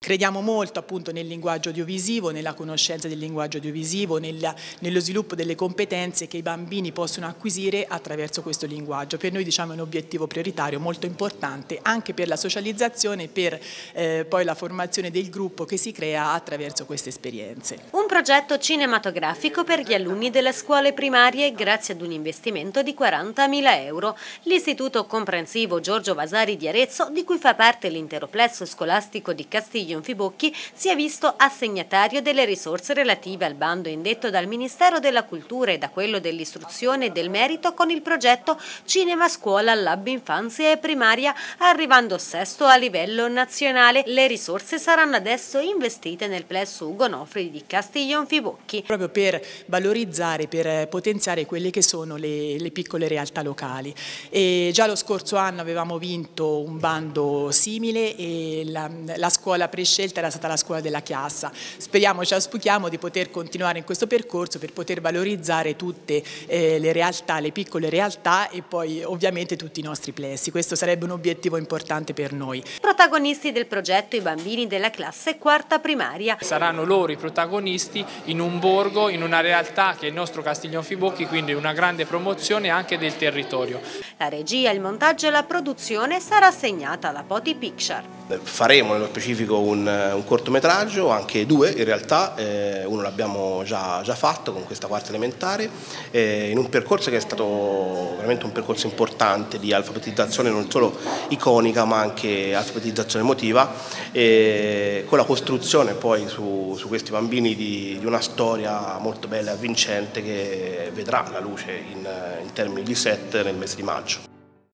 Crediamo molto appunto nel linguaggio audiovisivo, nella conoscenza del linguaggio audiovisivo, nello sviluppo delle competenze che i bambini possono acquisire attraverso questo linguaggio. Per noi diciamo è un obiettivo prioritario molto importante anche per la socializzazione e per poi la formazione del gruppo che si crea attraverso queste esperienze. Un progetto cinematografico per gli alunni delle scuole primarie grazie ad un investimento di 40.000 euro. L'Istituto Comprensivo Giorgio Vasari di Arezzo, di cui fa parte l'intero plesso scolastico di Castiglionfibocchi, si è visto assegnatario delle risorse relative al bando indetto dal Ministero della Cultura e da quello dell'Istruzione e del Merito con il progetto Cinema Scuola Lab Infanzia e Primaria, arrivando sesto a livello nazionale. Le risorse saranno adesso investite nel plesso Ugo Nofri di Castiglionfibocchi. Proprio per valorizzare, per potenziare quelle che sono le piccole realtà locali. E già lo scorso anno avevamo vinto un bando simile e la scuola prescelta era stata la scuola della Chiassa. Speriamo, ci auspichiamo di poter continuare in questo percorso per poter valorizzare tutte le realtà, le piccole realtà e poi ovviamente tutti i nostri plessi. Questo sarebbe un obiettivo importante per noi. Protagonisti del progetto i bambini della classe quarta primaria. Saranno loro i protagonisti in un borgo, in una realtà che è il nostro Castiglionfibocchi, quindi una grande promozione anche del territorio. La regia, il montaggio e la produzione sarà assegnata alla Poti Picture. Faremo nello specifico un cortometraggio, anche due in realtà, uno l'abbiamo già fatto con questa quarta elementare, in un percorso che è stato veramente un percorso importante di alfabetizzazione non solo iconica ma anche alfabetizzazione emotiva, con la costruzione poi su questi bambini di una storia molto bella e avvincente che vedrà la luce in termini di set nel mese di maggio.